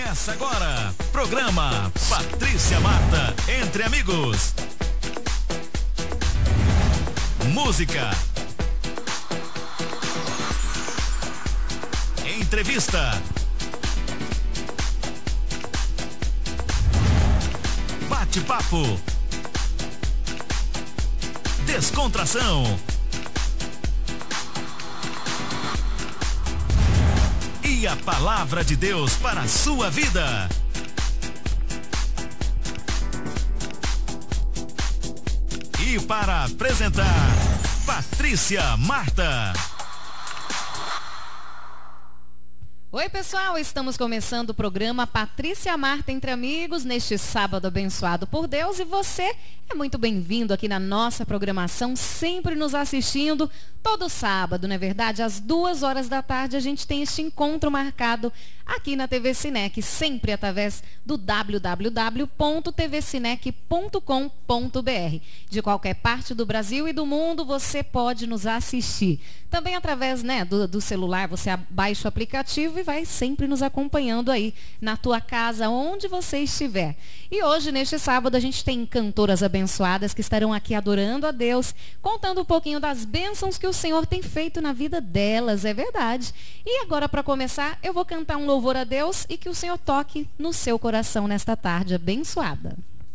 Começa agora, programa Patrícia Marta, Entre Amigos. Música, entrevista, bate-papo, descontração e a palavra de Deus para a sua vida. E para apresentar, Patrícia Marta. Oi pessoal, estamos começando o programa Patrícia Marta Entre Amigos neste sábado abençoado por Deus, e você é muito bem-vindo aqui na nossa programação, sempre nos assistindo todo sábado, não é verdade? Às 2h da tarde a gente tem este encontro marcado aqui na TV Cinec, sempre através do www.tvcinec.com.br. De qualquer parte do Brasil e do mundo você pode nos assistir. Também através, do celular, você baixa o aplicativo e vai sempre nos acompanhando aí na tua casa, onde você estiver. E hoje, neste sábado, a gente tem cantoras abençoadas que estarão aqui adorando a Deus, contando um pouquinho das bênçãos que o Senhor tem feito na vida delas, é verdade. E agora, para começar, eu vou cantar um louvor a Deus e que o Senhor toque no seu coração nesta tarde abençoada.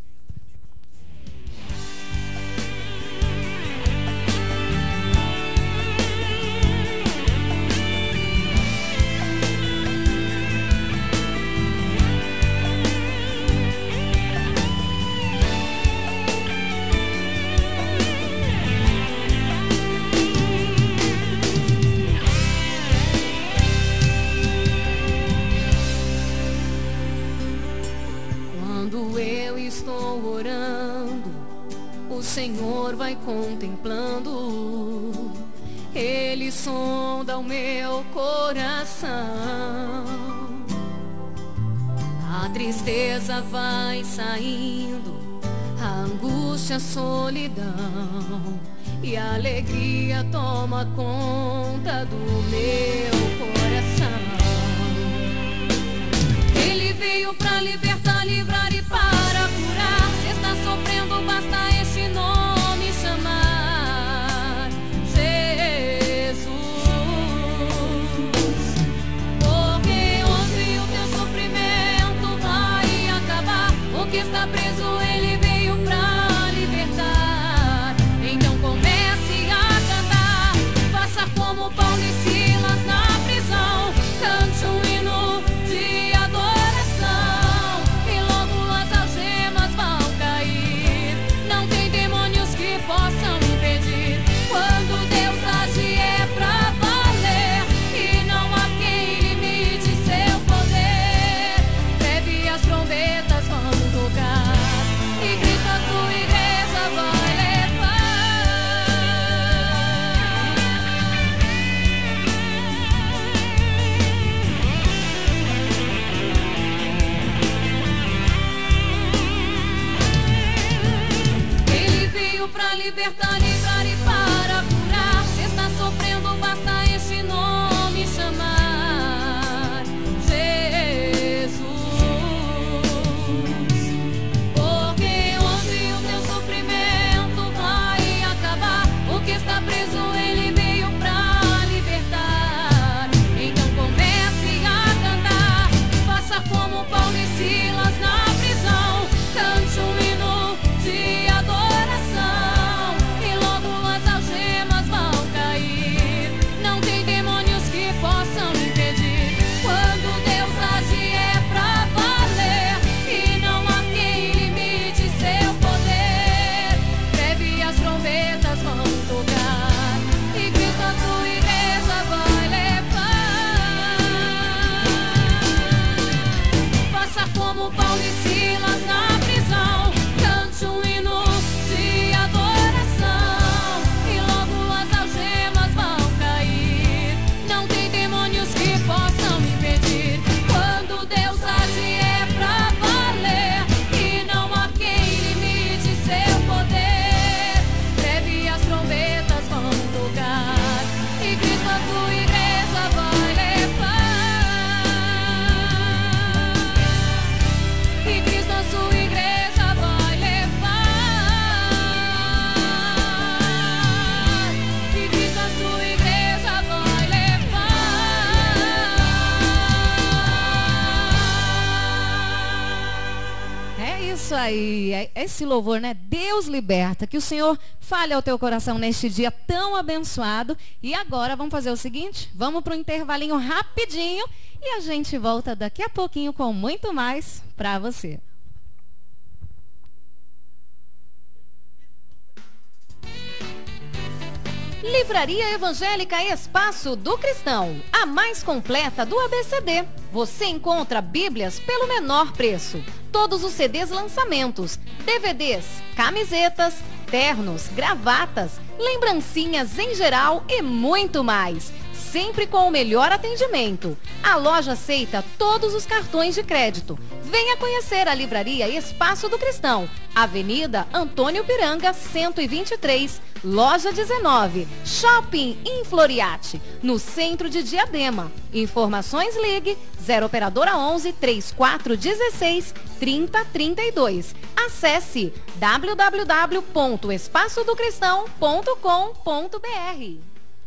Estou orando, o Senhor vai contemplando, Ele sonda o meu coração. A tristeza vai saindo, a angústia, a solidão, e a alegria toma conta do meu coração. Ele veio para libertar, livrar e para curar. Se está sofrendo, basta este nome chamar: Jesus. Porque hoje o teu sofrimento vai acabar. O que está preso, Ele veio para libertar. Então comece a cantar, faça como Paulo e Silas na prisão. Cante um hino de adoração e logo as algemas vão cair. Não tem demônios que possam impedir. Quando Deus age é pra valer e não há quem limite seu poder. Breve as trombetas vão tocar e Cristo a sua igreja vai para libertar, livrar e para curar. Se está sofrendo, basta este nome chamar: Jesus. Porque hoje o teu sofrimento vai acabar. O que está preso, Ele veio para libertar. Então comece a cantar, faça como Paulo e Silas na prisão. Cante um hino de adoração e isso aí, esse louvor, né? Deus liberta. Que o Senhor fale ao teu coração neste dia tão abençoado. E agora vamos fazer o seguinte, vamos para um intervalinho rapidinho e a gente volta daqui a pouquinho com muito mais para você. Livraria Evangélica Espaço do Cristão, a mais completa do ABCD. Você encontra Bíblias pelo menor preço. Todos os CDs lançamentos, DVDs, camisetas, ternos, gravatas, lembrancinhas em geral e muito mais. Sempre com o melhor atendimento. A loja aceita todos os cartões de crédito. Venha conhecer a Livraria Espaço do Cristão, Avenida Antônio Piranga, 123, Loja 19, Shopping Infloriate, no centro de Diadema. Informações ligue 0 operadora 11 3416 3032. Acesse www.espaçodocristão.com.br.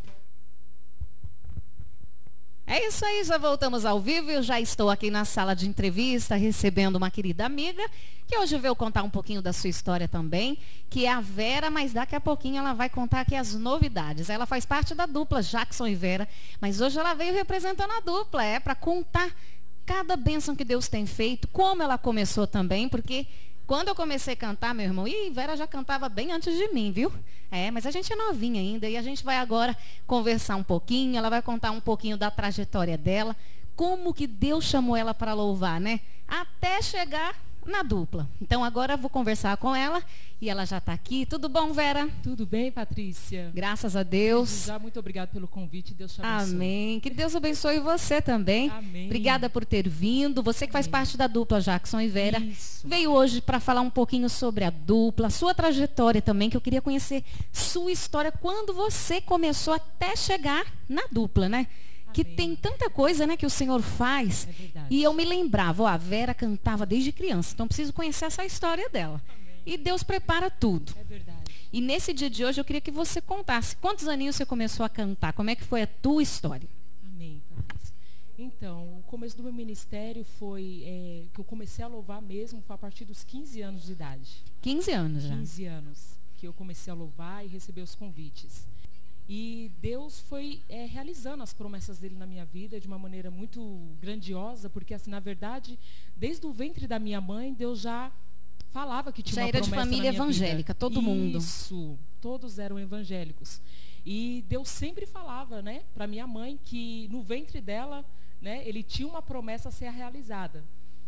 É isso aí, já voltamos ao vivo. Eu já estou aqui na sala de entrevista recebendo uma querida amiga que hoje veio contar um pouquinho da sua história também, que é a Vera, mas daqui a pouquinho ela vai contar aqui as novidades. Ela faz parte da dupla Jackson e Vera, mas hoje ela veio representando a dupla, para contar cada bênção que Deus tem feito, como ela começou também, porque quando eu comecei a cantar, meu irmão, Vera já cantava bem antes de mim, viu? Mas a gente é novinha ainda e a gente vai agora conversar um pouquinho, ela vai contar um pouquinho da trajetória dela, como que Deus chamou ela para louvar, né? Até chegar na dupla. Então agora eu vou conversar com ela e ela já está aqui. Tudo bom, Vera? Tudo bem, Patrícia? Graças a Deus. Já muito obrigado pelo convite. Deus te abençoe. Amém. Que Deus abençoe você também. Amém. Obrigada por ter vindo. Você que faz parte da dupla Jackson e Vera. Isso. Veio hoje para falar um pouquinho sobre a dupla, sua trajetória também, que eu queria conhecer sua história, quando você começou até chegar na dupla, né? Que tem tanta coisa, né, que o Senhor faz. É verdade. E eu me lembrava, a Vera cantava desde criança, então preciso conhecer essa história dela. Amém. E Deus prepara tudo. É verdade. E nesse dia de hoje eu queria que você contasse quantos aninhos você começou a cantar, como é que foi a tua história? Amém, Patrícia. Então, o começo do meu ministério foi que eu comecei a louvar mesmo, foi a partir dos 15 anos de idade. 15 anos já. 15 anos que eu comecei a louvar e receber os convites. E Deus foi realizando as promessas dele na minha vida de uma maneira muito grandiosa, porque assim, na verdade, desde o ventre da minha mãe, Deus já falava que tinha uma promessa na minha vida. Já era de família evangélica, todo mundo. Isso, todos eram evangélicos. E Deus sempre falava, né, para minha mãe que no ventre dela, né, ele tinha uma promessa a ser realizada.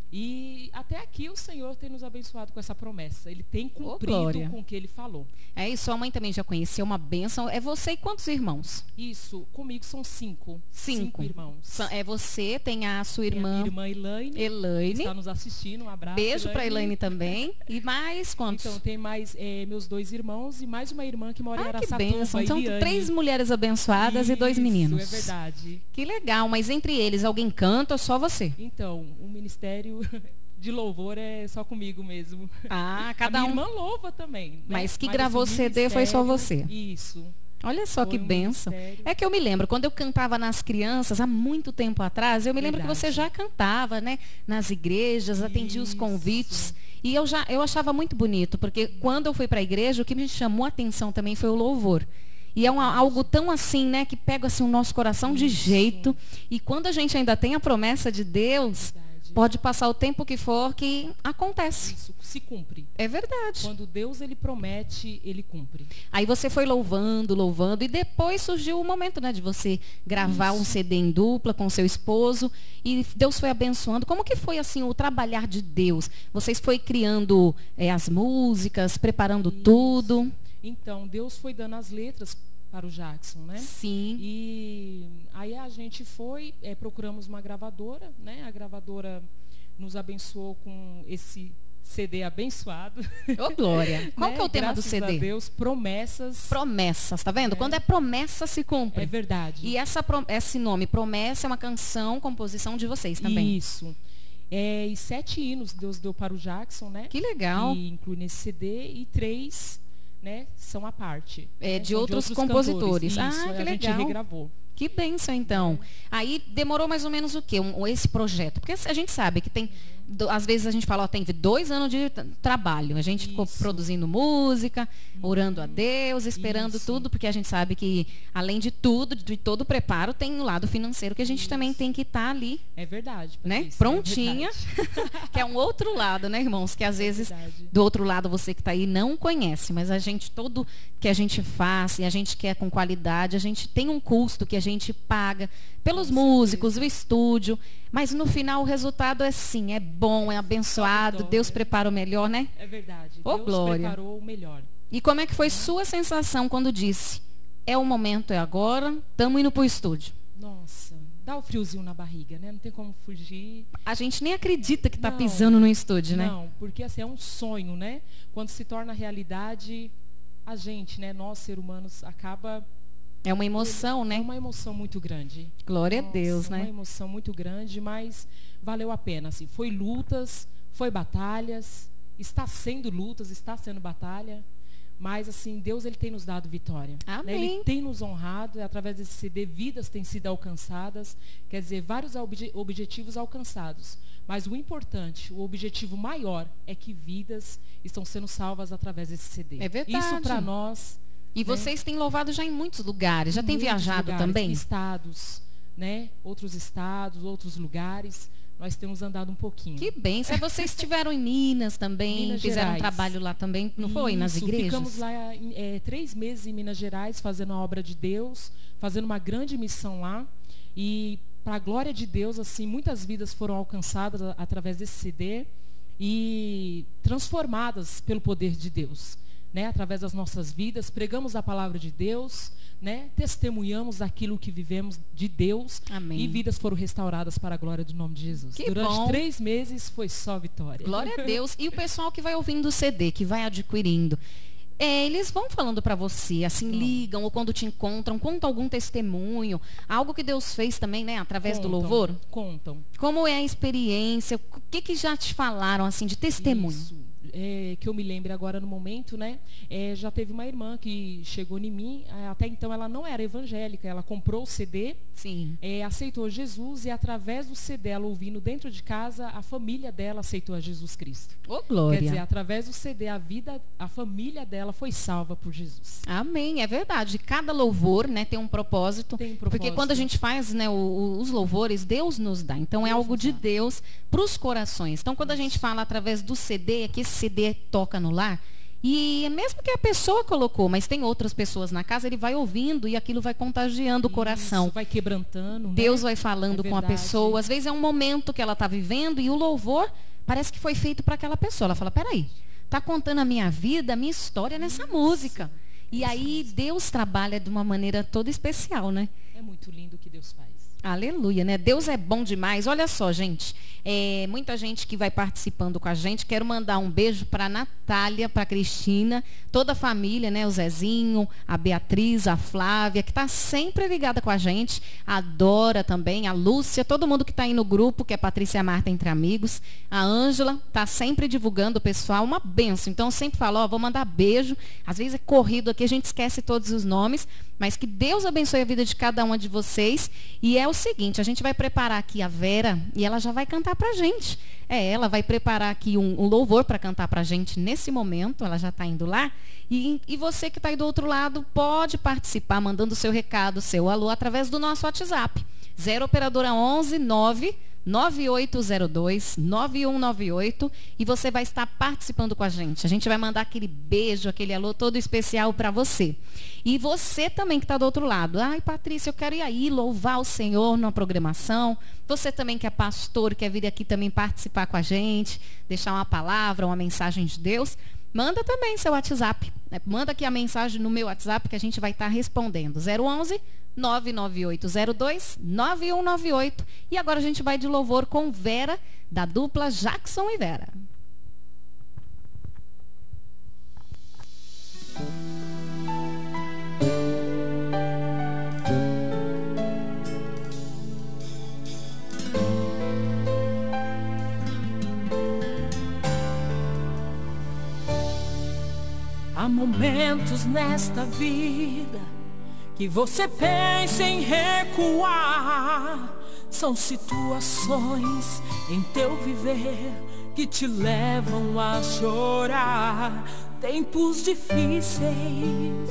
E até aqui o Senhor tem nos abençoado com essa promessa. Ele tem cumprido com o que ele falou. E sua mãe também já conheceu uma bênção. É você e quantos irmãos? Isso, comigo são 5. 5 irmãos. É você, tem a sua irmã. Minha irmã Elaine. Que está nos assistindo, um abraço. Beijo para Elaine também. E mais quantos? Então, tem mais meus 2 irmãos e mais uma irmã que mora em Araçatuba. Que bênção. Então, 3 mulheres abençoadas e 2 meninos. Isso, é verdade. Que legal. Mas entre eles, alguém canta ou só você? Então, o ministério de louvor é só comigo mesmo. Cada minha irmã louva também. Né? Mas que gravou CD foi só você. Isso. Olha só que bênção. É que eu me lembro, quando eu cantava nas crianças, há muito tempo atrás, eu me lembro que você já cantava, né? Nas igrejas, atendia os convites. E eu achava muito bonito, porque quando eu fui para a igreja, o que me chamou a atenção também foi o louvor. E é algo tão assim, né, que pega assim, o nosso coração de jeito. E quando a gente ainda tem a promessa de Deus, pode passar o tempo que for, que acontece. Isso se cumpre. É verdade. Quando Deus ele promete, ele cumpre. Aí você foi louvando, e depois surgiu o momento, né, de você gravar um CD em dupla com seu esposo e Deus foi abençoando. Como que foi assim o trabalhar de Deus? Vocês foi criando as músicas, preparando tudo? Então, Deus foi dando as letras para o Jackson, né? Sim. E aí a gente foi, procuramos uma gravadora, né? A gravadora nos abençoou com esse CD abençoado. Ô, Glória. Qual que é o tema do CD? Graças a Deus, promessas. Promessas, tá vendo? Quando é promessa, se cumpre. É verdade. E esse nome, Promessa, é uma canção, composição de vocês também. Isso. E 7 hinos Deus deu para o Jackson, né? Que legal. Que inclui nesse CD e 3... né, são à parte. De outros compositores. Isso, que legal. A gente regravou. Que bênção, então. Aí demorou mais ou menos o quê? Esse projeto? Porque a gente sabe que tem, às vezes a gente fala, ó, tem 2 anos de trabalho. A gente ficou produzindo música, orando a Deus, esperando tudo, porque a gente sabe que, além de tudo, de todo o preparo, tem o lado financeiro que a gente também tem que estar ali. É verdade. Né? Patrícia, Prontinha. É verdade. Que é um outro lado, né, irmãos? Que às vezes, verdade. do outro lado, você que está aí não conhece, mas a gente, todo que a gente faz e a gente quer com qualidade, a gente tem um custo que a gente paga pelos músicos, o estúdio, mas no final o resultado é sim, é bom, é abençoado, Deus prepara o melhor, né? É verdade. Ô, Deus glória. preparou o melhor. E como é que foi sua sensação quando disse, é o momento, é agora, estamos indo pro estúdio? Nossa, dá o friozinho na barriga, né? Não tem como fugir. A gente nem acredita que está Não. pisando no estúdio, né? Não, porque assim, é um sonho, né? Quando se torna realidade, a gente, né? Nós, seres humanos, acaba... É uma emoção, É né? uma emoção muito grande. Glória a Deus, Nossa, né? Uma emoção muito grande, mas valeu a pena. Assim. Foi lutas, foi batalhas, está sendo lutas, está sendo batalha. Mas assim, Deus ele tem nos dado vitória. Amém. Né? Ele tem nos honrado, através desse CD, vidas têm sido alcançadas. Quer dizer, vários objetivos alcançados. Mas o importante, o objetivo maior é que vidas estão sendo salvas através desse CD. É verdade. Isso para nós... E vocês têm louvado já em muitos lugares. Já tem muitos viajado lugares, também? Estados, né? Outros estados, outros lugares. Nós temos andado um pouquinho. Que bem. Se vocês estiveram em Minas também, Minas fizeram um Gerais. trabalho lá também, não foi? Nas Isso, igrejas? Ficamos lá 3 meses em Minas Gerais, fazendo a obra de Deus, fazendo uma grande missão lá. E, para a glória de Deus, assim, muitas vidas foram alcançadas através desse CD e transformadas pelo poder de Deus. Né, através das nossas vidas, pregamos a palavra de Deus, né, testemunhamos aquilo que vivemos de Deus. Amém. E vidas foram restauradas para a glória do nome de Jesus. Que Durante bom. 3 meses foi só vitória. Glória a Deus. E o pessoal que vai ouvindo o CD, que vai adquirindo, eles vão falando para você, assim, ligam, ou quando te encontram, contam algum testemunho, algo que Deus fez também, né, através do louvor? Contam. Como é a experiência? O que já te falaram, assim, de testemunho? Isso. Que eu me lembre agora no momento, né? Já teve uma irmã que chegou em mim, até então ela não era evangélica, ela comprou o CD, Sim. Aceitou Jesus e através do CD, ela ouvindo dentro de casa, a família dela aceitou a Jesus Cristo. Ô, glória. Quer dizer, através do CD, a família dela foi salva por Jesus. Amém, é verdade. Cada louvor, né, tem um propósito. Tem um propósito. Porque quando a gente faz, né, os louvores, Deus nos dá. Então é algo de Deus para os corações. Então quando a gente fala através do CD, é que esse CD toca no lar. E mesmo que a pessoa colocou, mas tem outras pessoas na casa, ele vai ouvindo e aquilo vai contagiando o coração. Isso, vai quebrantando. Deus né? vai falando com a verdade. pessoa. Às vezes é um momento que ela está vivendo e o louvor parece que foi feito para aquela pessoa. Ela fala, peraí, está contando a minha vida, a minha história nessa música. E aí Deus trabalha de uma maneira toda especial, né? É muito lindo o que Deus faz. Aleluia, né? Deus é bom demais. Olha só, gente, muita gente que vai participando com a gente. Quero mandar um beijo para a Natália, para a Cristina, toda a família, né? O Zezinho, a Beatriz, a Flávia, que está sempre ligada com a gente. A Dora também, a Lúcia, todo mundo que está aí no grupo, que é Patrícia Marta Entre Amigos. A Ângela está sempre divulgando o pessoal, uma benção. Então, eu sempre falo, vou mandar beijo. Às vezes é corrido aqui, a gente esquece todos os nomes. Mas que Deus abençoe a vida de cada uma de vocês. E é o seguinte, a gente vai preparar aqui a Vera e ela já vai cantar pra gente. Ela vai preparar aqui um louvor para cantar pra gente nesse momento. Ela já está indo lá. E você que está aí do outro lado pode participar mandando o seu recado, seu alô, através do nosso WhatsApp. 0 operadora 11 9 9802 9198 e você vai estar participando com a gente. A gente vai mandar aquele beijo, aquele alô todo especial para você. E você também que está do outro lado. Ai, Patrícia, eu quero ir aí louvar o Senhor na programação. Você também que é pastor, quer vir aqui também participar com a gente, deixar uma palavra, uma mensagem de Deus. Manda também seu WhatsApp. Manda aqui a mensagem no meu WhatsApp que a gente vai estar respondendo. 011 99802 9198. E agora a gente vai de louvor com Vera, da dupla Jackson e Vera. Há momentos nesta vida que você pensa em recuar. São situações em teu viver que te levam a chorar. Tempos difíceis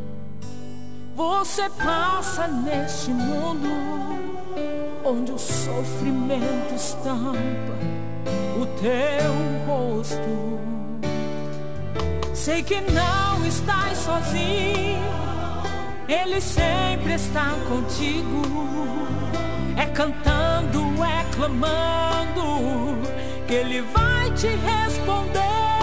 você passa neste mundo, onde o sofrimento estampa o teu rosto. Sei que não estás sozinho, Ele sempre está contigo. É cantando, é clamando, que Ele vai te responder.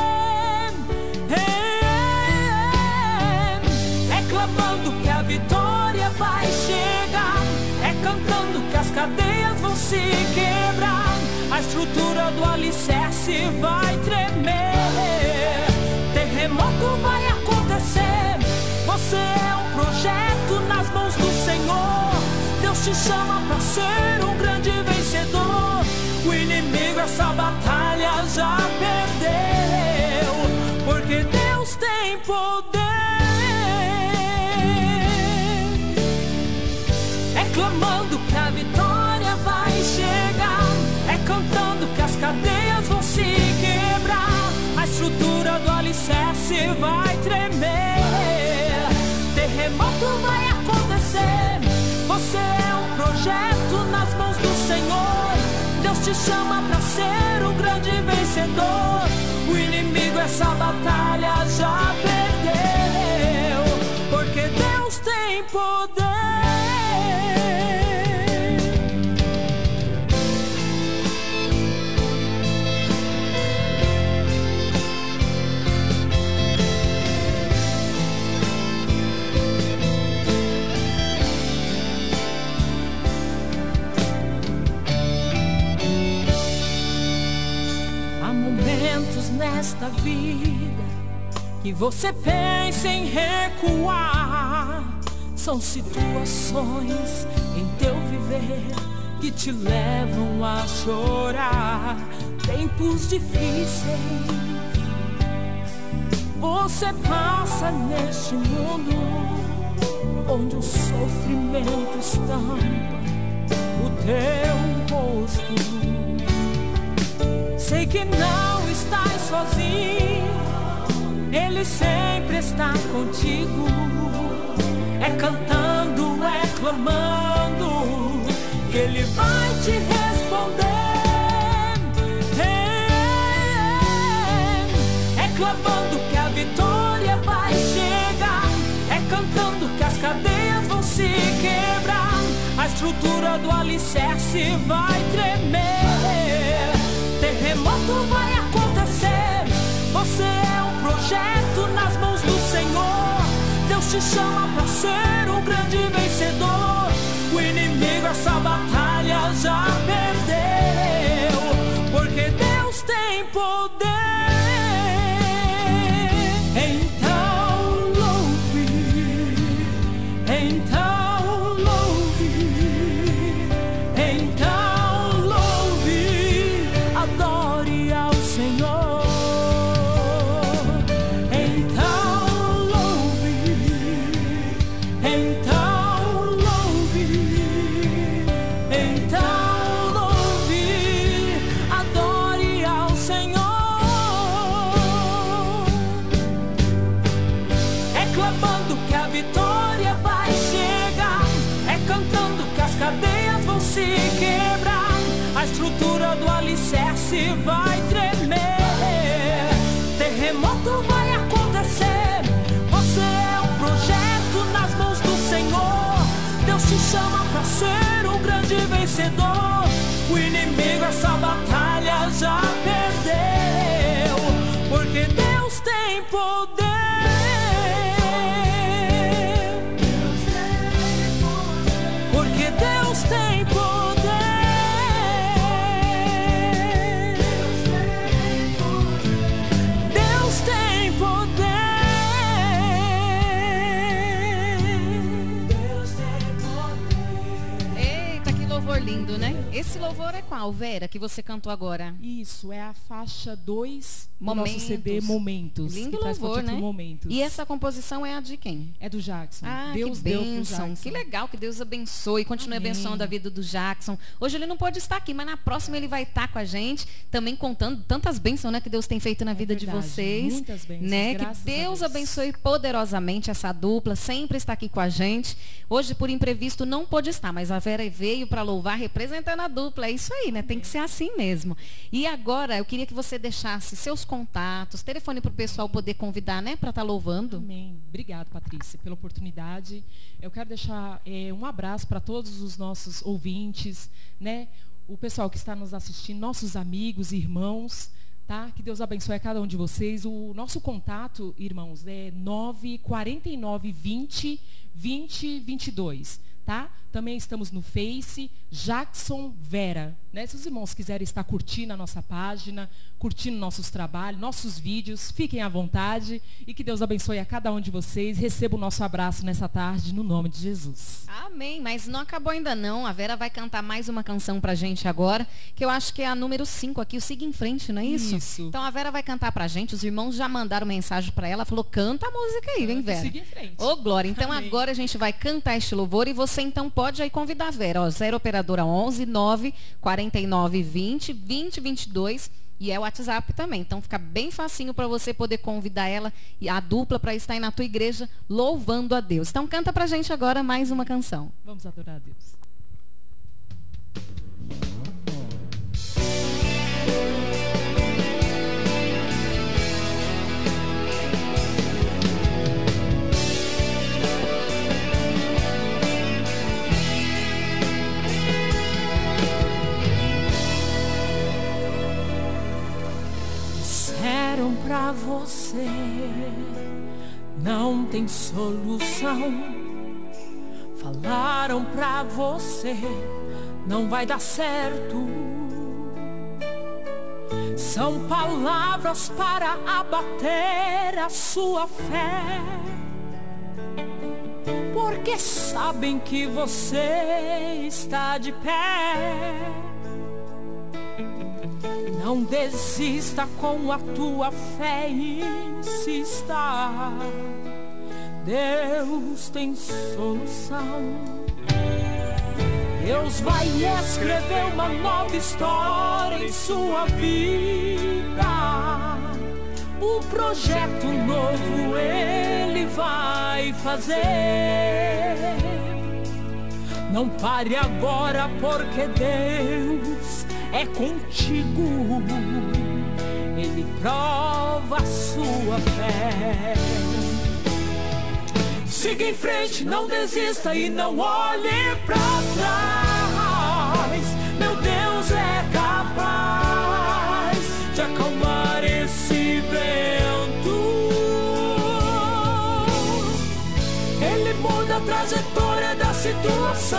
É clamando que a vitória vai chegar. É cantando que as cadeias vão se quebrar. A estrutura do alicerce vai tremer. Terremoto vai acontecer. Você é um projeto nas mãos do Senhor. Deus te chama para ser um grande vencedor. O inimigo essa batalha já perdeu, porque Deus tem poder. É clamando que a vitória vai chegar. É cantando que as cadeias vão se quebrar. A estrutura do alicerce vai tremer. Terremoto vai acontecer. Você é um projeto nas mãos do Senhor. Deus te chama para ser um grande vencedor. O inimigo essa batalha já perdeu, porque Deus tem poder. Nesta vida que você pensa em recuar. São situações em teu viver que te levam a chorar. Tempos difíceis você passa neste mundo, onde o sofrimento estampa o teu rosto. Sei que não estás sozinho, Ele sempre está contigo. É cantando, é clamando, que Ele vai te responder. É clamando que a vitória vai chegar. É cantando que as cadeias vão se quebrar. A estrutura do alicerce vai tremer. Terremoto vai acontecer. Você é um projeto nas mãos do Senhor. Deus te chama para ser um grande vencedor. O inimigo essa batalha já perdeu, porque Deus tem poder. Então louve, então louve, então louve, adore ao Senhor. Então louve, então louve, então louve, adore ao Senhor. É clamando que a vitória vai chegar. É cantando que as cadeias vão se quebrar. A estrutura do alicerce vai tremer. Terremoto vai acontecer. Você é um projeto nas mãos do Senhor. Deus te chama para ser um grande vencedor. O inimigo essa batalha já perdeu, porque Deus tem poder. Porque Deus tem poder. Deus tem poder. Eita, que louvor lindo, né? Esse louvor é qual, Vera, que você cantou agora? Isso, é a faixa 2 do Momentos. nosso CD Momentos. Lindo que traz por louvor, título né? Momentos. E essa composição é a de quem? É do Jackson. Ah, Deus que deu pro bênção. Jackson. Que legal, que Deus abençoe. Continue Amém. abençoando a vida do Jackson. Hoje ele não pode estar aqui, mas na próxima ele vai estar com a gente, também contando tantas bênçãos, né, que Deus tem feito na vida de verdade, vocês. muitas bênçãos, Né? Que graças a Deus Deus. abençoe poderosamente essa dupla, sempre está aqui com a gente. Hoje, por imprevisto, não pôde estar, mas a Vera veio para louvar representando a dupla. É isso aí, né? Tem que ser assim mesmo. E agora, eu queria que você deixasse seus contatos, telefone para o pessoal poder convidar, né, para estar louvando. Amém. Obrigado, Patrícia, pela oportunidade. Eu quero deixar um abraço para todos os nossos ouvintes, né? O pessoal que está nos assistindo, nossos amigos, irmãos, tá? Que Deus abençoe a cada um de vocês. O nosso contato, irmãos, é 949 20 20 22, tá? Também estamos no Face, Jackson Vera, né? Se os irmãos quiserem estar curtindo a nossa página, curtindo nossos trabalhos, nossos vídeos, fiquem à vontade e que Deus abençoe a cada um de vocês. Receba o nosso abraço nessa tarde, no nome de Jesus. Amém, mas não acabou ainda não. A Vera vai cantar mais uma canção pra gente agora, que eu acho que é a número 5 aqui, o Siga em Frente, não é isso? Isso. Então a Vera vai cantar pra gente, os irmãos já mandaram mensagem pra ela, falou, canta a música aí, vem Vera. Siga em frente. Ô, Glória, então Amém. agora a gente vai cantar este louvor e você então pode aí convidar a Vera, ó, 0 operadora 11 9 49 20 20 22 e é o WhatsApp também. Então fica bem facinho para você poder convidar ela e a dupla para estar aí na tua igreja louvando a Deus. Então canta pra gente agora mais uma canção. Vamos adorar a Deus. Disseram pra você não tem solução. Falaram pra você não vai dar certo. São palavras para abater a sua fé, porque sabem que você está de pé. Não desista com a tua fé, insista. Deus tem solução. Deus vai escrever uma nova história em sua vida. Um projeto novo Ele vai fazer. Não pare agora, porque Deus é contigo. Ele prova a sua fé. Siga em frente, não desista e não olhe pra trás. Meu Deus é capaz de acalmar esse vento. Ele muda a trajetória da situação.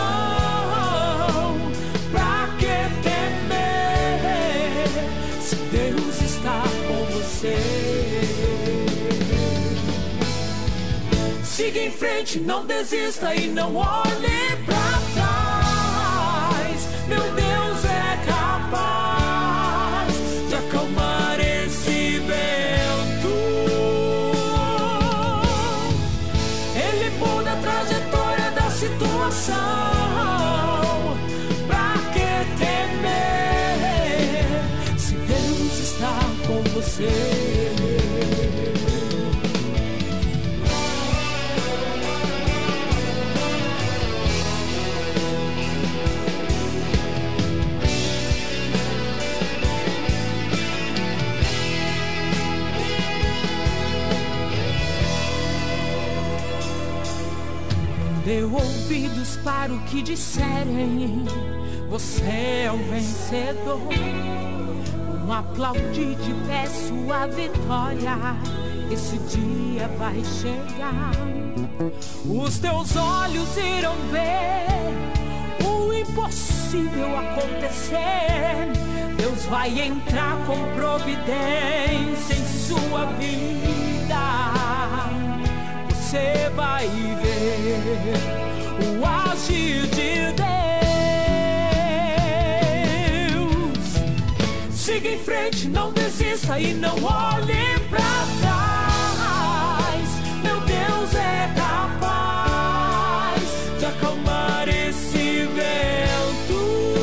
Pra que temer se Deus está com você? Siga em frente, não desista e não olhe pra trás. Meu Deus é capaz de acalmar esse vento. Ele muda a trajetória da situação. Pra que temer se Deus está com você? Deu ouvidos para o que disserem. Você é um vencedor. Um aplaudir de pé sua vitória. Esse dia vai chegar. Os teus olhos irão ver o impossível acontecer. Deus vai entrar com providência em sua vida. Você vai ver o agir de Deus. em frente, não desista e não olhe pra trás. Meu Deus é capaz de acalmar esse vento.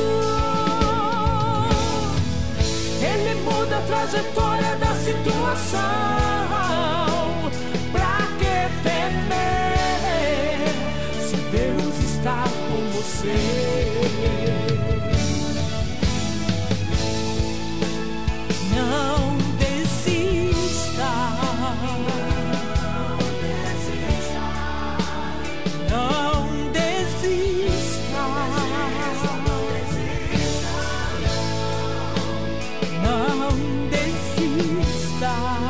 Ele muda a trajetória da situação. Pra que temer se Deus está com você? Não desista. Não desista. Não desista.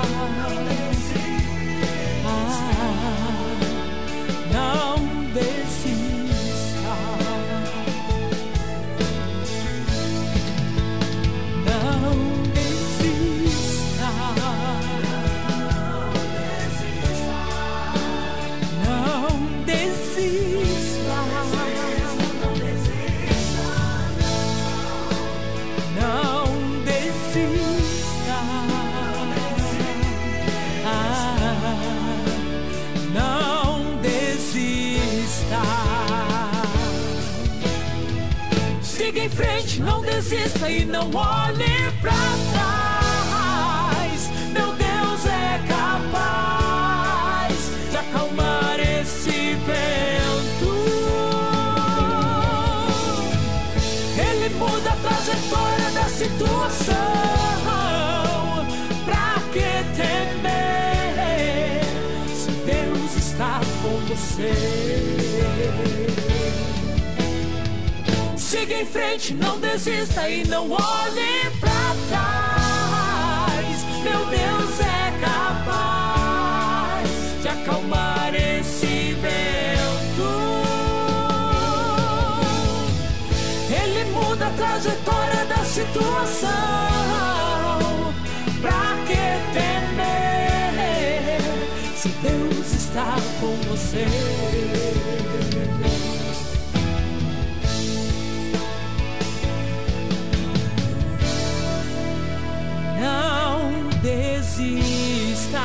Não desista. Não desista. Não desista. Não desista. Não desista. Siga em frente, não desista e não olhe pra trás. Meu Deus é capaz de acalmar esse vento. Ele muda a trajetória da situação. Pra que temer se Deus está com você? Siga em frente, não desista e não olhe pra trás. Meu Deus é capaz de acalmar esse vento. Ele muda a trajetória da situação. Pra que temer se Deus está com você? Não desista.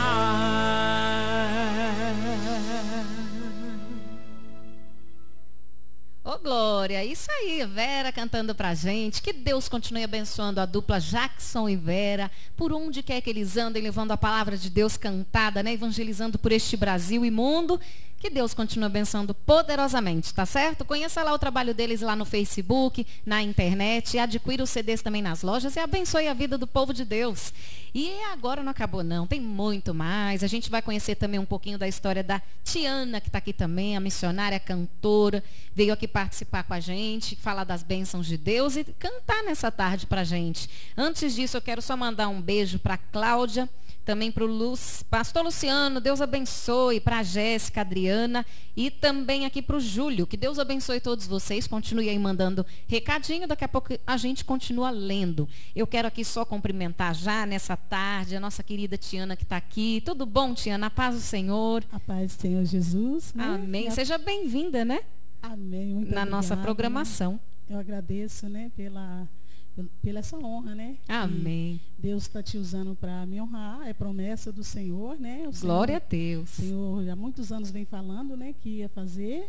Ô, Glória, isso aí, Vera cantando pra gente. Que Deus continue abençoando a dupla Jackson e Vera, por onde quer que eles andem, levando a palavra de Deus cantada, né? Evangelizando por este Brasil e mundo. Que Deus continue abençoando poderosamente, tá certo? Conheça lá o trabalho deles lá no Facebook, na internet, adquira os CDs também nas lojas e abençoe a vida do povo de Deus. E agora não acabou não, tem muito mais. A gente vai conhecer também um pouquinho da história da Tiana, que está aqui também, a missionária, cantora, veio aqui participar com a gente, falar das bênçãos de Deus e cantar nessa tarde pra gente. Antes disso, eu quero só mandar um beijo para Cláudia, também para o pastor Luciano, Deus abençoe, para a Jéssica, Adriana e também aqui para o Júlio, que Deus abençoe todos vocês, continue aí mandando recadinho, daqui a pouco a gente continua lendo. Eu quero aqui só cumprimentar já nessa tarde a nossa querida Tiana que está aqui. Tudo bom, Tiana? A paz do Senhor. A paz do Senhor Jesus. Né? Amém. Seja bem-vinda, né? Amém. Muito Na obrigada, nossa programação. Eu agradeço, né, pela essa honra, né? Amém. Deus está te usando para me honrar, é promessa do Senhor, né? O Glória Senhor, a Deus. O Senhor há muitos anos vem falando, né, que ia fazer.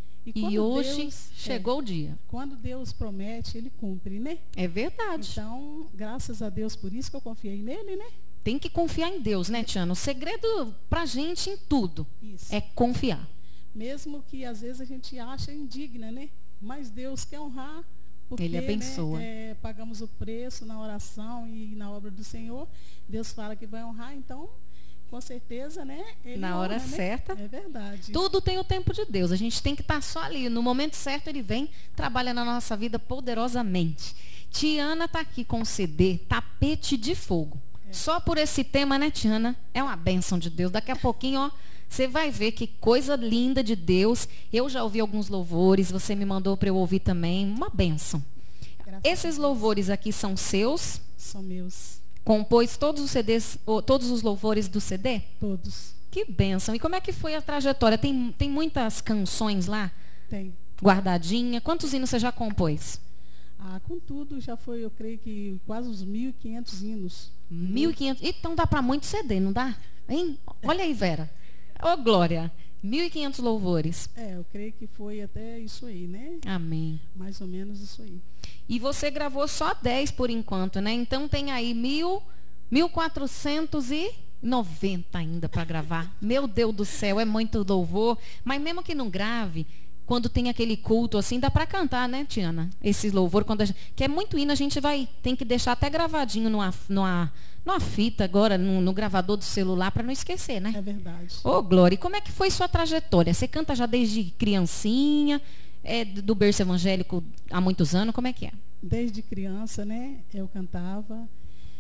E hoje chegou o dia. Quando Deus promete, Ele cumpre, né? É verdade. Então, graças a Deus por isso que eu confiei nele, né? Tem que confiar em Deus, né, Tiana? O segredo pra gente em tudo é confiar. Mesmo que às vezes a gente acha indigna, né? Mas Deus quer honrar. Porque, Ele abençoa. Né, pagamos o preço na oração e na obra do Senhor. Deus fala que vai honrar, então, com certeza, né? Ele na hora honra, certa. Né? É verdade. Tudo tem o tempo de Deus. A gente tem que estar só ali. No momento certo, Ele vem, trabalha na nossa vida poderosamente. Tiana está aqui com o CD Tapete de Fogo. Só por esse tema, né, Tiana? É uma bênção de Deus. Daqui a pouquinho, ó, você vai ver que coisa linda de Deus. Eu já ouvi alguns louvores, você me mandou para eu ouvir também. Uma bênção. Esses louvores aqui são seus? São meus. Compôs todos os CDs, todos os louvores do CD? Todos. Que bênção. E como é que foi a trajetória? Tem muitas canções lá? Tem. Guardadinha. Quantos hinos você já compôs? Com tudo já foi, eu creio que quase uns 1.500 hinos. 1.500. Então dá para muito CD, não dá? Hein? Olha aí, Vera. Ô, Glória. 1.500 louvores. Eu creio que foi até isso aí, né? Amém. Mais ou menos isso aí. E você gravou só 10 por enquanto, né? Então tem aí 1.490 ainda para gravar. Meu Deus do céu, é muito louvor. Mas mesmo que não grave, quando tem aquele culto assim, dá para cantar, né, Tiana? Esse louvor, que é muito hino, a gente tem que deixar até gravadinho numa fita agora, no gravador do celular, para não esquecer, né? É verdade. Ô, Glória, e como é que foi sua trajetória? Você canta já desde criancinha, do berço evangélico há muitos anos, como é que é? Desde criança, né, eu cantava.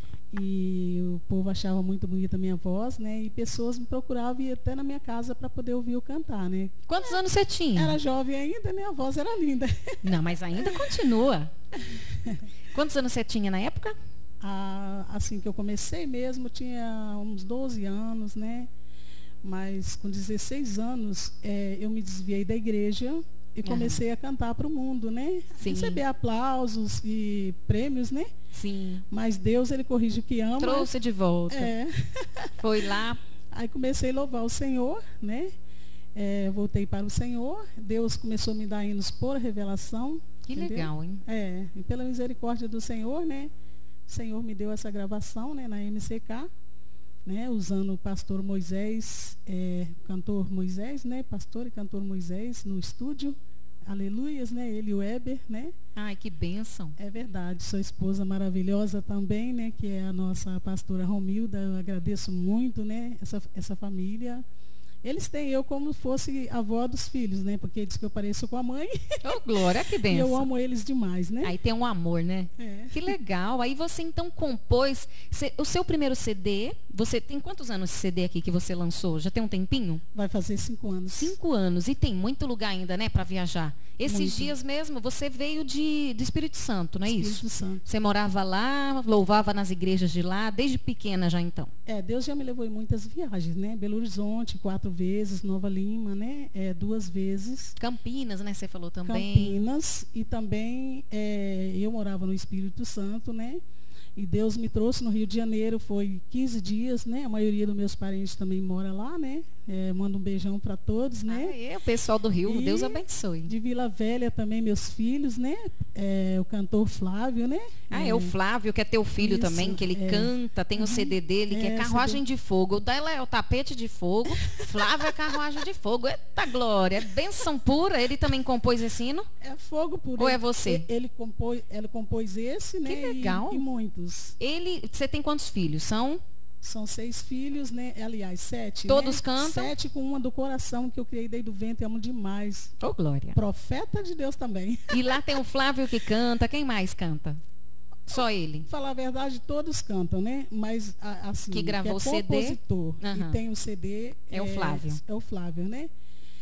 E o povo achava muito bonita a minha voz, né? E pessoas me procuravam e até na minha casa para poder ouvir eu cantar, né? Quantos anos você tinha? Era jovem ainda, né? A voz era linda. Não, mas ainda continua. Quantos anos você tinha na época? Assim que eu comecei mesmo, eu tinha uns 12 anos, né? Mas com 16 anos, eu me desviei da igreja e comecei a cantar para o mundo, né? Sim. Receber aplausos e prêmios, né? Sim. Mas Deus, ele corrige o que ama. Trouxe de volta. Foi lá. Aí comecei a louvar o Senhor, né? Voltei para o Senhor. Deus começou a me dar hinos por revelação. Que entendeu? legal, hein? E pela misericórdia do Senhor, né? O Senhor me deu essa gravação, né? Na MCK, né? Usando o pastor Moisés, cantor Moisés, né? Pastor e cantor Moisés no estúdio. Aleluias, né? Ele e o Weber, né? Ai, que bênção. É verdade. Sua esposa maravilhosa também, né? Que é a nossa pastora Romilda. Eu agradeço muito, né? Essa família. Eles têm eu como fosse avó dos filhos, né? Porque diz que eu pareço com a mãe. Ô, Glória, que bênção. E eu amo eles demais, né? Aí tem um amor, né? Que legal. Aí você então compôs o seu primeiro CD. Você tem quantos anos esse CD aqui que você lançou? Já tem um tempinho? Vai fazer 5 anos. 5 anos. E tem muito lugar ainda, né, para viajar. Esses dias mesmo, você veio do Espírito Santo, não é isso? Espírito Santo. Você morava lá, louvava nas igrejas de lá, desde pequena já então? Deus já me levou em muitas viagens, né? Belo Horizonte, 4 vezes, Nova Lima, né? 2 vezes. Campinas, né? Você falou também. Campinas. E também eu morava no Espírito Santo, né? E Deus me trouxe no Rio de Janeiro, foi 15 dias, né? A maioria dos meus parentes também mora lá, né? Mando um beijão para todos, né? O pessoal do Rio, Deus abençoe. De Vila Velha também, meus filhos, né? O cantor Flávio, né? O Flávio, que é teu filho Isso, também, que ele canta, tem o CD dele, que é Carruagem de Fogo. O dela é o Tapete de Fogo, Flávio é Carruagem de Fogo. Eita glória, é bênção pura. Ele também compôs esse hino? É fogo puro. Ou é você? Ele compôs esse, né? Que legal. E muitos. Você tem quantos filhos? São 6 filhos, né? Aliás, 7. Todos né? cantam? 7 com uma do coração que eu criei desde o ventre, amo demais. Ô, glória. Profeta de Deus também. E lá tem o Flávio que canta. Quem mais canta? Só ele. Falar a verdade, todos cantam, né? Mas assim, que gravou o CD, compositor e tem o CD é o Flávio. É o Flávio, né?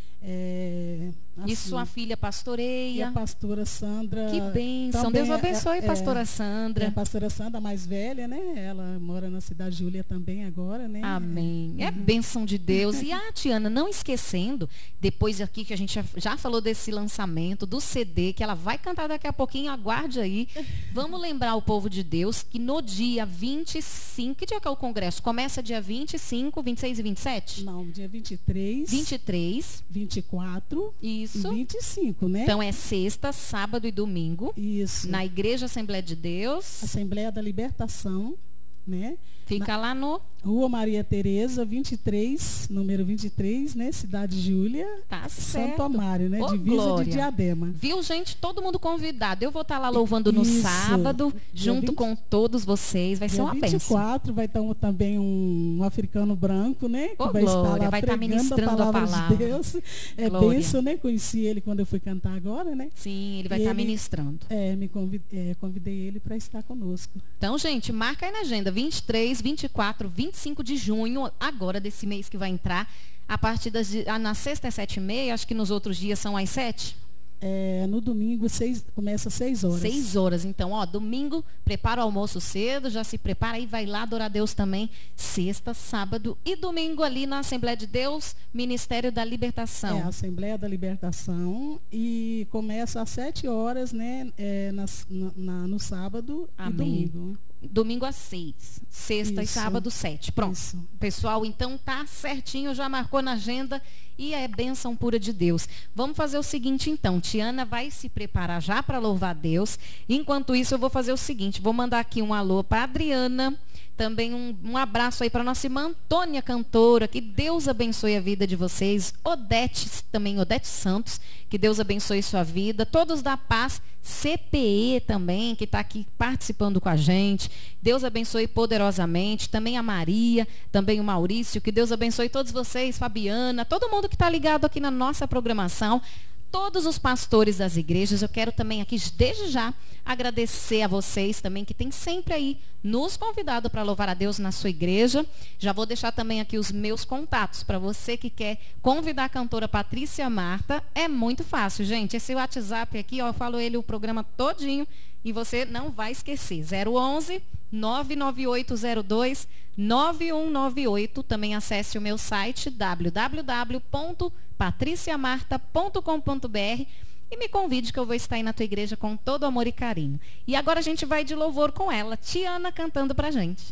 E sua filha pastoreia. E a pastora Sandra. Que bênção. Deus abençoe, pastora Sandra. A pastora Sandra, a mais velha, né? Ela mora na cidade de Júlia também agora, né? Amém. É bênção de Deus. E Tiana, não esquecendo, depois aqui que a gente já falou desse lançamento, do CD, que ela vai cantar daqui a pouquinho, aguarde aí. Vamos lembrar o povo de Deus que no dia 25, que dia que é o congresso? Começa dia 25, 26 e 27? Não, dia 23. 23. 24. Isso. E 25, né? Então é sexta, sábado e domingo. Isso. Na Igreja Assembleia de Deus. Assembleia da Libertação, né? Fica lá no Rua Maria Tereza, 23, número 23, né? Cidade Júlia. Tá certo. Santo Amaro, né? Ô, divisa glória. de Diadema. Viu, gente? Todo mundo convidado. Eu vou estar lá louvando no sábado, junto com todos vocês. Vai ser uma bênção. 24 vai estar também um africano branco, né? Que Ô, vai estar lá vai estar ministrando a palavra de Deus. É glória. bênção, né? Conheci ele quando eu fui cantar agora, né? Sim, ele vai estar ministrando. Convidei ele para estar conosco. Então, gente, marca aí na agenda. 23, 24, 25 de junho, agora desse mês que vai entrar. A partir na sexta é 7h30, acho que nos outros dias são às 7. No domingo, começa às 6 horas. 6 horas. Então, domingo, prepara o almoço cedo, já se prepara e vai lá adorar a Deus também. Sexta, sábado e domingo ali na Assembleia de Deus, Ministério da Libertação. A Assembleia da Libertação. E começa às 7 horas, né? No sábado. Amém. E domingo. Domingo às 6, sexta e sábado 7. Pronto. Isso. Pessoal, então tá certinho, já marcou na agenda e é bênção pura de Deus. Vamos fazer o seguinte então, Tiana vai se preparar já para louvar a Deus. Enquanto isso eu vou fazer o seguinte, vou mandar aqui um alô para Adriana, também um abraço aí para nossa irmã Antônia, cantora, que Deus abençoe a vida de vocês. Odete Santos, que Deus abençoe sua vida. Todos da Paz, CPE também, que está aqui participando com a gente. Deus abençoe poderosamente. Também a Maria, também o Maurício, que Deus abençoe todos vocês, Fabiana, todo mundo que está ligado aqui na nossa programação. Todos os pastores das igrejas, eu quero também aqui, desde já, agradecer a vocês também, que tem sempre aí nos convidado para louvar a Deus na sua igreja. Já vou deixar também aqui os meus contatos, para você que quer convidar a cantora Patrícia Marta. É muito fácil, gente. Esse WhatsApp aqui, eu falo ele o programa todinho e você não vai esquecer. 011 99802 9198. Também acesse o meu site www.patriciamarta.com.br e me convide que eu vou estar aí na tua igreja com todo amor e carinho. E agora a gente vai de louvor com ela, Tiana, cantando pra gente.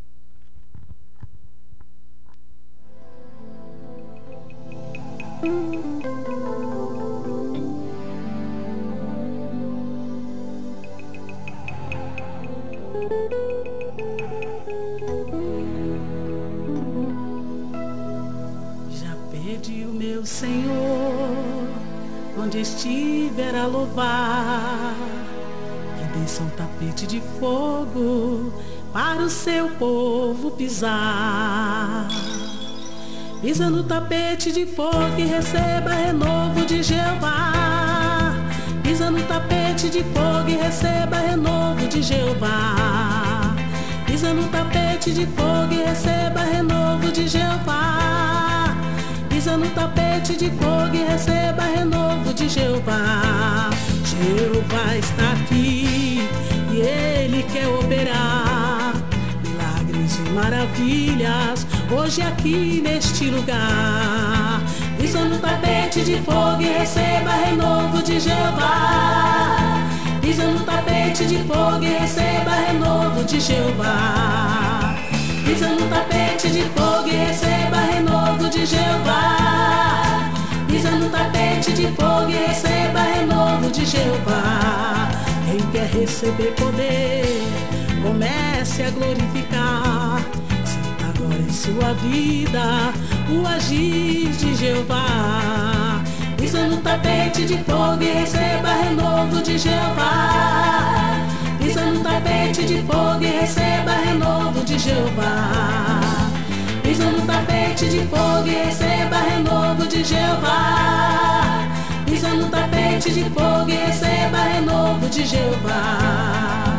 Já pedi o meu Senhor, onde estiver a louvar, que desça um tapete de fogo para o seu povo pisar. Pisa no tapete de fogo e receba renovo de Jeová. Pisa no tapete de fogo e receba renovo de Jeová. Pisa no tapete de fogo e receba renovo de Jeová. Pisa no tapete de fogo e receba renovo de Jeová. Jeová está aqui e Ele quer operar milagres e maravilhas hoje aqui neste lugar. Pisa no tapete de fogo e receba renovo de Jeová. Pisa no tapete de fogo e receba renovo de Jeová. Pisa no tapete de fogo e receba renovo de Jeová. Pisa no tapete de fogo e receba renovo de Jeová. Quem quer receber poder, comece a glorificar. Sinta agora em sua vida o agir de Jeová. Pisa no tapete de fogo e receba renovo de Jeová. Pisa no tapete de fogo e receba renovo de Jeová. Pisa no tapete de fogo e receba renovo de Jeová. Pisa no tapete de fogo e receba renovo de Jeová.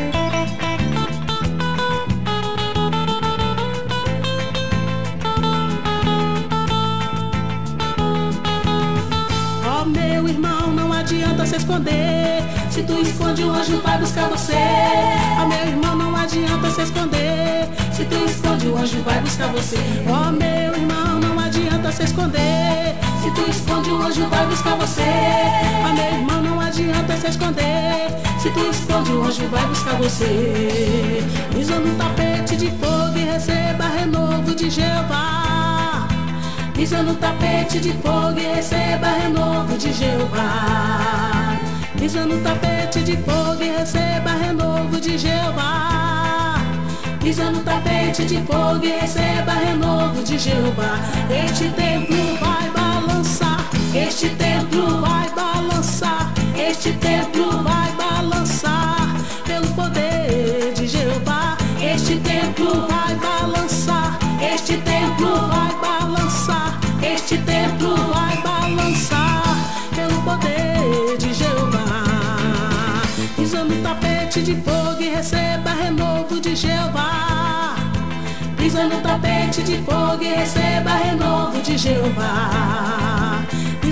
Ó meu irmão, não adianta se esconder. Se tu esconde, o anjo vai buscar você. Ó meu irmão, não adianta se esconder. Se tu esconde, o anjo vai buscar você. Ó meu irmão, não adianta se esconder. Se tu esconde, o anjo vai buscar você. Ó meu irmão, não adianta se esconder. Se tu esconde, o anjo vai buscar você. Pisa no tapete de fogo e receba renovo de Jeová. Pisa no tapete de fogo e receba renovo de Jeová. Pisa no tapete de fogo e receba renovo de Jeová. Pisa no tapete de fogo e receba renovo de Jeová. Este templo vai balançar. Este templo vai balançar. Este templo vai balançar pelo poder de Jeová. Este templo vai balançar. Este templo vai balançar. Este templo vai balançar pelo poder de Jeová. Pisa no tapete de fogo e receba renovo de Jeová. Pisa no tapete de fogo e receba renovo de Jeová. Pisa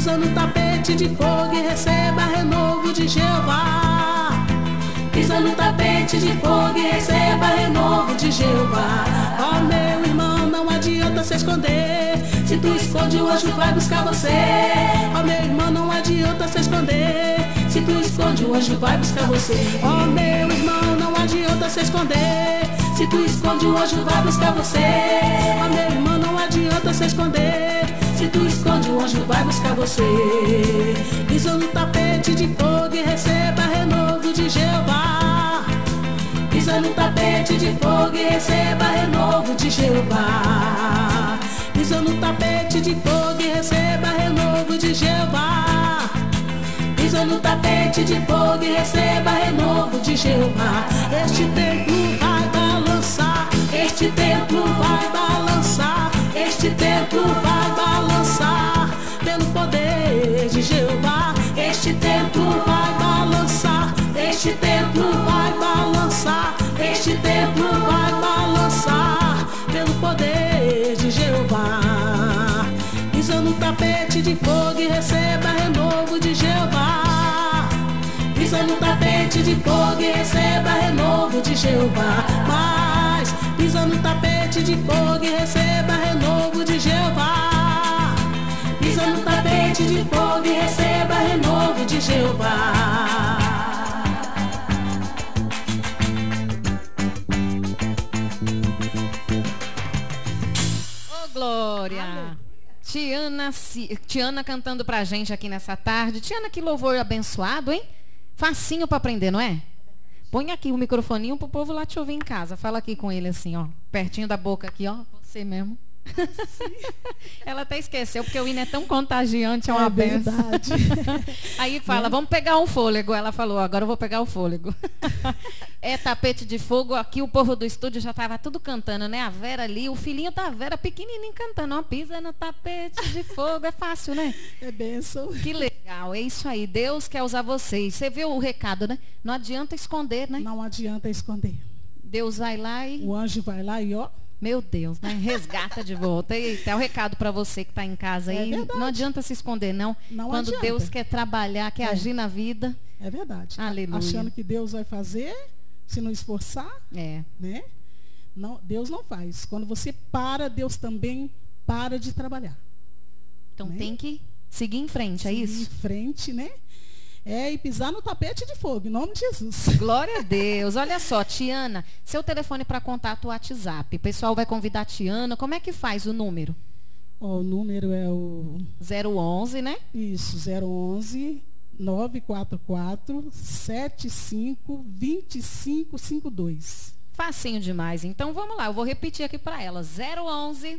Pisa no tapete de fogo e receba renovo de Jeová. Pisa no tapete de fogo e receba renovo de Jeová. Ó meu irmão, não adianta se esconder. Se tu esconde, o anjo vai buscar você. Ó meu irmão, não adianta se esconder. Se tu esconde, o anjo vai buscar você. Ó meu irmão, não adianta se esconder. Se tu esconde, o anjo vai buscar você. Ó meu irmão, não adianta se esconder. Se tu esconde, o anjo vai buscar você. Pisa no tapete de fogo e receba renovo de Jeová. Pisa no tapete de fogo e receba renovo de Jeová. Pisa no tapete de fogo e receba renovo de Jeová. Pisa no tapete de fogo e receba renovo de Jeová. Este templo vai balançar. Este templo vai balançar. Este templo vai balançar pelo poder de Jeová. Este templo vai balançar. Este templo vai balançar. Este templo vai balançar pelo poder de Jeová. Pisa no tapete de fogo e receba renovo de Jeová. Pisa no tapete de fogo e receba renovo de Jeová. Mas pisa no tapete de fogo e receba renovo de Jeová. Pisa no tapete de fogo e receba renovo de Jeová. Glória! Tiana cantando pra gente aqui nessa tarde. Tiana, que louvor abençoado, hein? Facinho pra aprender, não é? Põe aqui o microfoninho pro povo lá te ouvir em casa. Fala aqui com ele assim, ó. Pertinho da boca aqui, ó. Você mesmo. Ela até esqueceu, porque o hino é tão contagiante, é uma benção. Verdade. Aí fala, vamos pegar um fôlego. Ela falou, agora eu vou pegar o fôlego. É tapete de fogo. Aqui o povo do estúdio já estava tudo cantando, né? A Vera ali, o filhinho da Vera pequenininho cantando. Ó, pisa no tapete de fogo. É fácil, né? É bênção. Que legal, é isso aí. Deus quer usar vocês. Você viu o recado, né? Não adianta esconder, né? Não adianta esconder. Deus vai lá e... O anjo vai lá e ó. Meu Deus, né? Resgata de volta. Eita, é o recado para você que está em casa aí. Não adianta se esconder, não. Quando adianta. Deus quer trabalhar, quer agir na vida. É verdade. Aleluia. Achando que Deus vai fazer, se não esforçar, né? Não, Deus não faz. Quando você para, Deus também para de trabalhar. Então tem que seguir em frente, é isso? Seguir em frente, né? E pisar no tapete de fogo, em nome de Jesus. Glória a Deus. Olha só, Tiana, seu telefone para contato, o WhatsApp. O pessoal vai convidar a Tiana. Como é que faz o número? O número é o... 011, né? Isso, 011 944 75 2552. Facinho demais. Então vamos lá, eu vou repetir aqui para ela. 011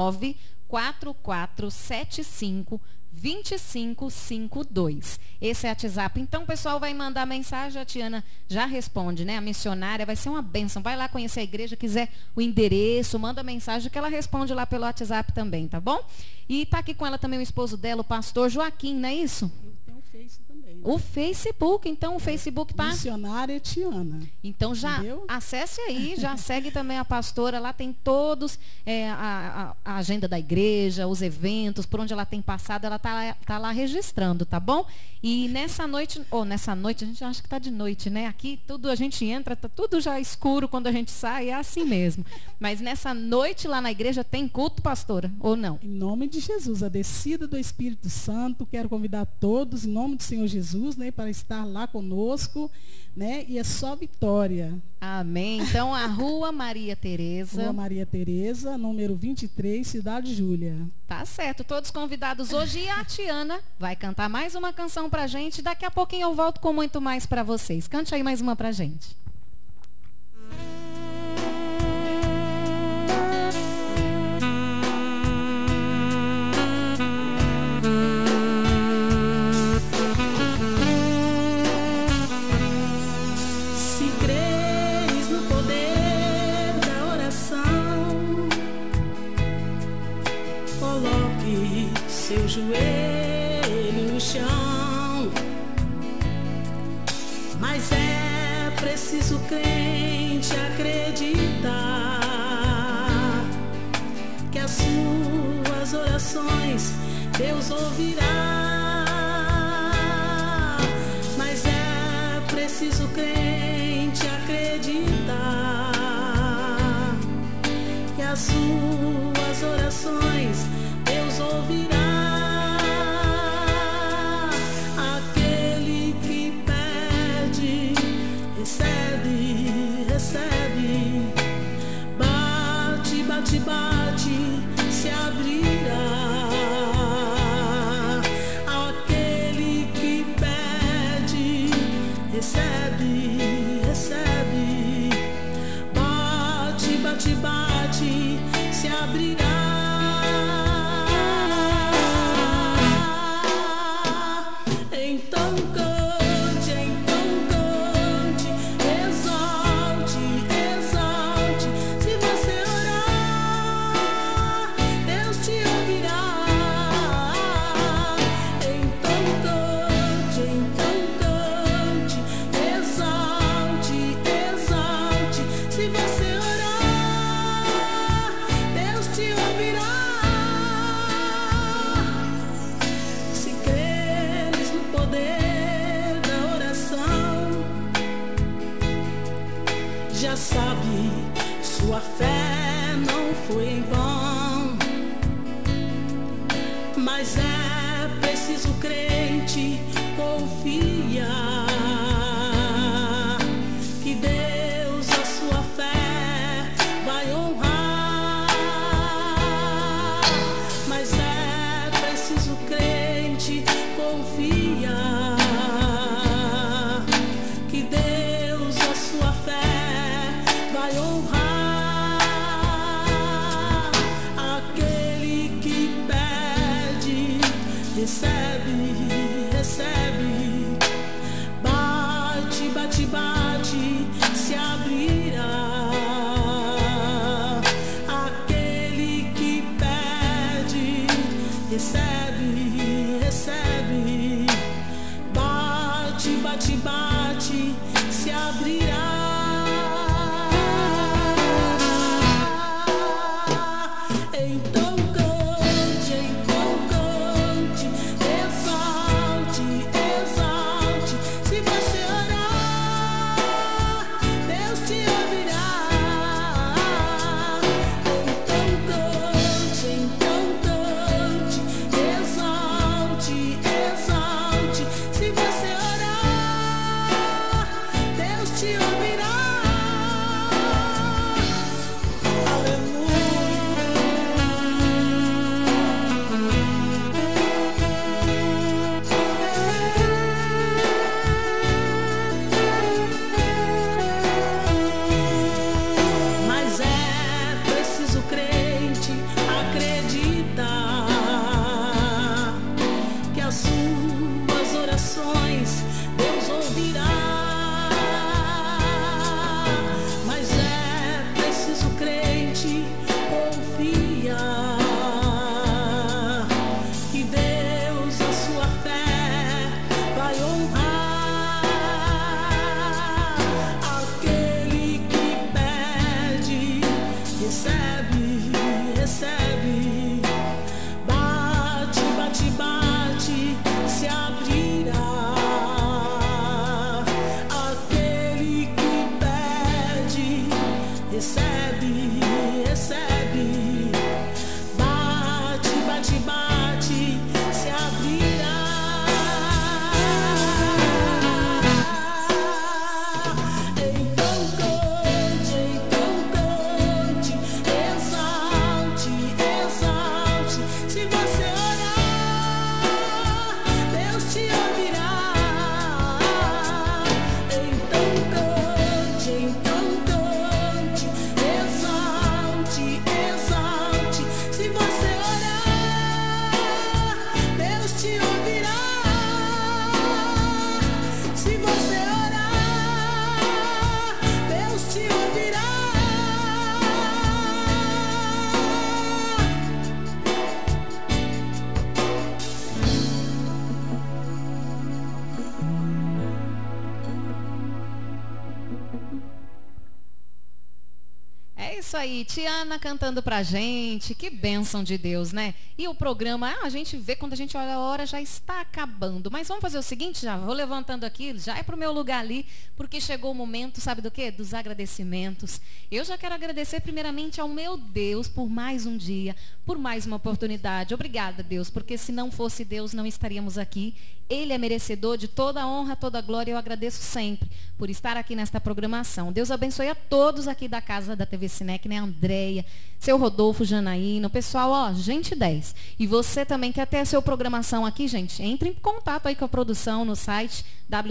944 75 2552. Esse é o WhatsApp. Então o pessoal vai mandar mensagem, a Tiana já responde, né? A missionária vai ser uma bênção. Vai lá conhecer a igreja, quiser o endereço, manda mensagem que ela responde lá pelo WhatsApp também, tá bom? E tá aqui com ela também o esposo dela, o pastor Joaquim, não é isso? Tem o Face também. Né? O Facebook, então o Facebook tá... Missionária Tiana. Então já acesse aí, já segue também a pastora, lá tem todos a agenda da igreja, os eventos, por onde ela tem passado, ela tá lá registrando, tá bom? E nessa noite, a gente acha que tá de noite, né? Aqui tudo a gente entra, tá tudo já escuro quando a gente sai, é assim mesmo. Mas nessa noite lá na igreja tem culto, pastora, ou não? Em nome de Jesus, a descida do Espírito Santo, quero convidar todos, em nome do Senhor Jesus, né, para estar lá conosco, né? E é só vitória. Amém. Então, a Rua Maria Tereza. Rua Maria Tereza, número 23, Cidade Júlia. Tá certo, todos convidados hoje. E a Tiana vai cantar mais uma canção pra gente. Daqui a pouquinho eu volto com muito mais pra vocês. Cante aí mais uma pra gente. Seu joelho no chão, mas é preciso crente acreditar que as suas orações Deus ouvirá. as suas orações Deus ouvirá. Aquele que pede, recebe, recebe. Bate, bate, bate, se abrirá. Aquele que pede, recebe, recebe. Bate, bate, bate, se abrirá. Então cante, exalte, exalte. Se você orar, Deus te ouvirá. Então cante, exalte, exalte. Se você orar, Deus te ouvirá. Se creres no poder da oração, já sabe, sua fé não foi em vão. Mas é preciso crente confiar que Deus a sua fé vai honrar. Mas é preciso crente confiar que Deus a sua fé vai honrar. Aquele que pede, recebe, recebe. Bate, bate, bate, se abrirá. Aquele que pede, recebe, recebe. Bate, bate, bate, se abrirá. Então cante, exalte, exalte. Se você orar, Deus te ouvirá. Então cante, exalte, exalte. Se você orar, Deus te ouvirá. Mas é preciso crente acreditar que as suas orações Deus ouvirá. Mas é preciso crente confiar que Deus a sua fé vai honrar. Aquele que pede, recebe, recebe. Bate, bate, bate, se abrirá. Aquele que pede, recebe, recebe. Bate, bate, bate, se abrirá. Então cante, exalte, isso aí, Tiana cantando pra gente, que bênção de Deus, né? E o programa, a gente vê quando a gente olha a hora, já está acabando. Mas vamos fazer o seguinte, já vou levantando aqui, já é pro meu lugar ali, porque chegou o momento, sabe do quê? Dos agradecimentos. Eu já quero agradecer primeiramente ao meu Deus por mais um dia, por mais uma oportunidade. Obrigada, Deus, porque se não fosse Deus, não estaríamos aqui. Ele é merecedor de toda a honra, toda a glória. Eu agradeço sempre por estar aqui nesta programação. Deus abençoe a todos aqui da casa da TV Cinec, né? Andréia, seu Rodolfo, Janaína, o pessoal, ó, gente 10. E você também quer ter a sua programação aqui, gente? Entre em contato aí com a produção no site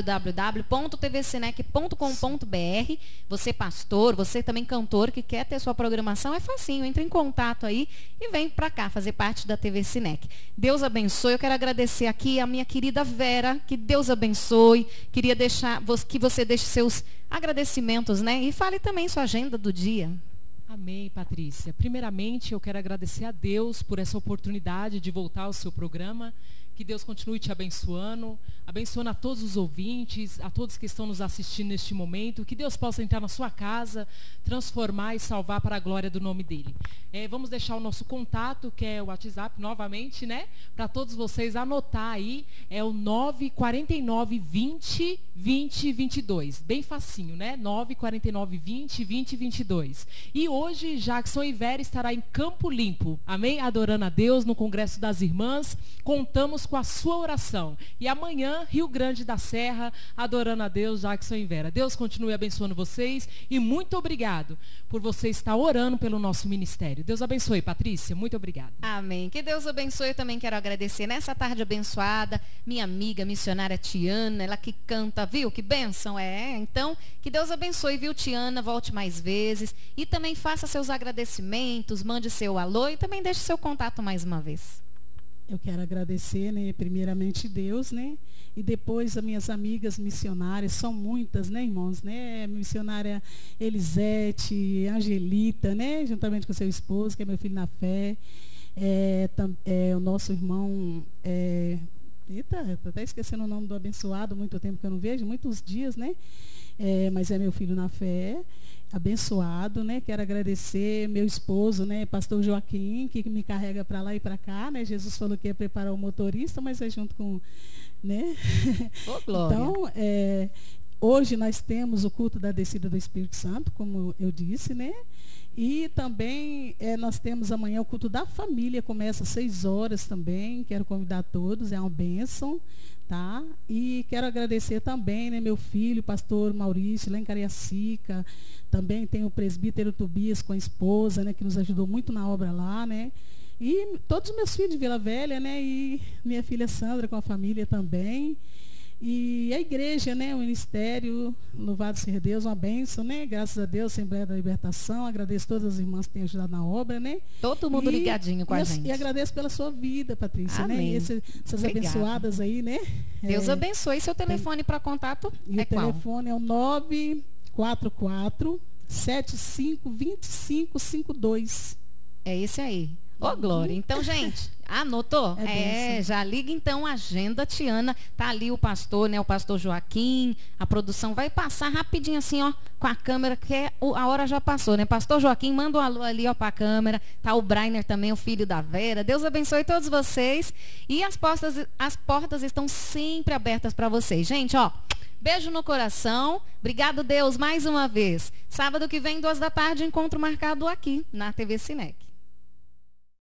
www.tvcinec.com.br. Você pastor, você também cantor que quer ter sua programação, é facinho. Entre em contato aí e vem pra cá fazer parte da TV Cinec. Deus abençoe. Eu quero agradecer aqui a minha querida Vera, que Deus abençoe. Queria deixar que você deixe seus agradecimentos, né? E fale também sua agenda do dia. Amém, Patrícia. Primeiramente, eu quero agradecer a Deus por essa oportunidade de voltar ao seu programa. Que Deus continue te abençoando, abençoando a todos os ouvintes, a todos que estão nos assistindo neste momento. Que Deus possa entrar na sua casa, transformar e salvar para a glória do nome dEle. Vamos deixar o nosso contato, que é o WhatsApp, novamente, né? Para todos vocês anotar aí, é o 949 20 20 22. Bem facinho, né? 949 20 20 22. E hoje, Jackson e Vera estará em Campo Limpo, amém? Adorando a Deus no Congresso das Irmãs. Contamos com a sua oração. E amanhã, Rio Grande da Serra, adorando a Deus, Jackson e Vera. Deus continue abençoando vocês e muito obrigado por você estar orando pelo nosso ministério. Deus abençoe, Patrícia. Muito obrigada. Amém. Que Deus abençoe. Eu também quero agradecer nessa tarde abençoada, minha amiga missionária Tiana, ela que canta, viu? Que bênção é. Então, que Deus abençoe, viu, Tiana? Volte mais vezes e também faça seus agradecimentos, mande seu alô e também deixe seu contato mais uma vez. Eu quero agradecer, né, primeiramente Deus, né, e depois as minhas amigas missionárias, são muitas, né, irmãos, né, missionária Elisete, Angelita, né, juntamente com seu esposo, que é meu filho na fé, o nosso irmão, estou até esquecendo o nome do abençoado, muito tempo que eu não vejo, muitos dias, né, mas é meu filho na fé, abençoado, né? Quero agradecer meu esposo, né? Pastor Joaquim, que me carrega para lá e para cá, né? Jesus falou que ia preparar o motorista, mas é junto com, né? Oh, glória. Então, hoje nós temos o culto da descida do Espírito Santo, como eu disse, né? E também nós temos amanhã o culto da família, começa às 6 horas também. Quero convidar todos, é uma bênção, tá? E quero agradecer também, né, meu filho, pastor Maurício, lá em Cariacica. Também tem o presbítero Tobias com a esposa, né, que nos ajudou muito na obra lá, né? E todos os meus filhos de Vila Velha, né? E minha filha Sandra com a família também. E a igreja, né, o ministério, louvado seja Deus, uma bênção, né? Graças a Deus, Assembleia da Libertação. Agradeço todas as irmãs que têm ajudado na obra, né? Todo mundo ligadinho com a gente. E agradeço pela sua vida, Patrícia, amém, né? E essas abençoadas aí, né? Deus abençoe. Seu telefone para contato e é qual? O telefone é o 944 752552. É esse aí. Ô, glória. Então, gente, anotou? Já liga então a agenda, Tiana. Tá ali o pastor, né? O pastor Joaquim. A produção vai passar rapidinho assim, ó, com a câmera, que a hora já passou, né? Pastor Joaquim, manda um alô ali, ó, pra câmera. Tá o Brainer também, o filho da Vera. Deus abençoe todos vocês. E as portas estão sempre abertas para vocês. Gente, ó, beijo no coração. Obrigado, Deus, mais uma vez. Sábado que vem, 2 da tarde, encontro marcado aqui na TV Cinec.